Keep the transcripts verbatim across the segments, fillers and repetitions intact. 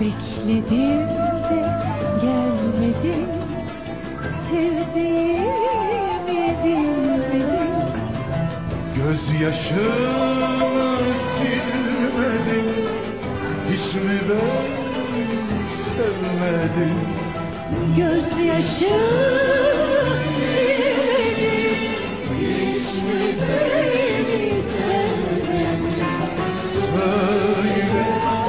Bekledim de gelmedin, sevdiğimi bilmedin. Gözyaşımı silmedin, hiç mi beni sevmedin? Gözyaşımı silmedin, hiç mi beni sevmedin? Söyle,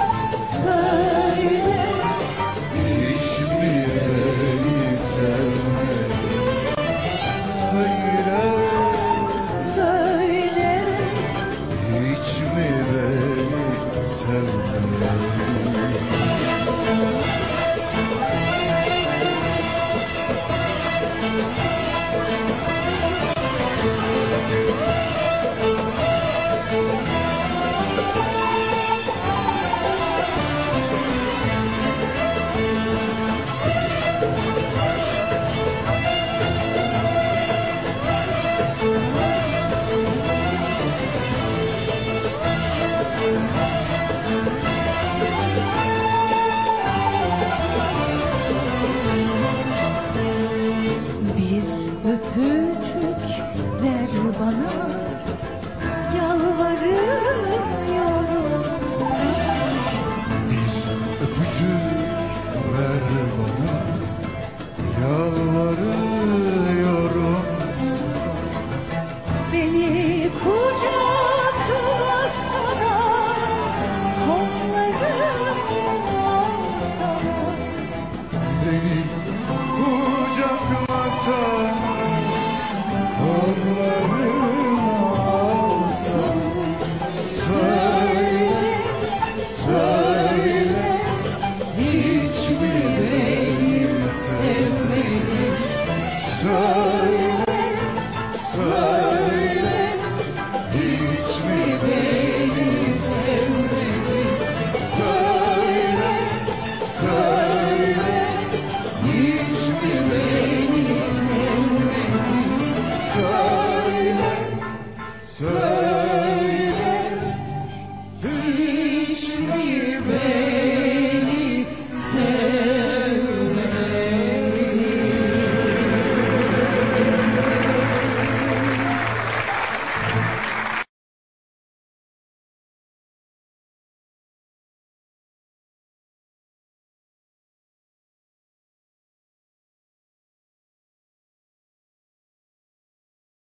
Söyle, hiç mi beni sevmedin? Söyle, söyle. hiç mi beni sevmedin? Bir öpücük ver bana, yalvarıyorum sana. Bir öpücük ver bana, yalvarıyorum sana. Beni kucaklasana, kollarım alsana. Beni kucaklasana, kollarım alsana. Söyle, söyle, hiç mi beni sevmedin? Söyle.